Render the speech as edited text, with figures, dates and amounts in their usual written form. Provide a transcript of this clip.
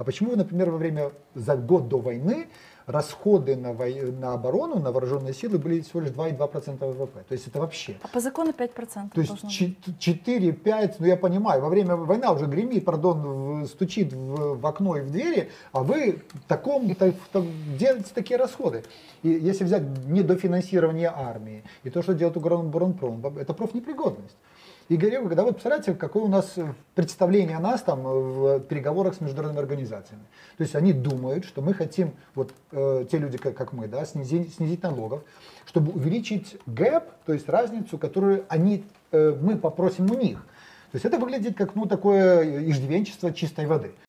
А почему, например, за год до войны расходы на оборону, на вооруженные силы были всего лишь 2,2% ВВП? То есть это вообще. А по закону 5% То должно есть быть. 4-5, ну я понимаю, во время войны уже гремит, стучит в окно и в двери, а вы делаете такие расходы. И если взять недофинансирование армии и то, что делает Укроборонпром, это профнепригодность. И говорю, когда вы представляете, какое у нас представление о нас там в переговорах с международными организациями. То есть они думают, что мы хотим, те люди, как мы, да, снизить налогов, чтобы увеличить гэп, то есть разницу, которую мы попросим у них. То есть это выглядит как такое иждивенчество чистой воды.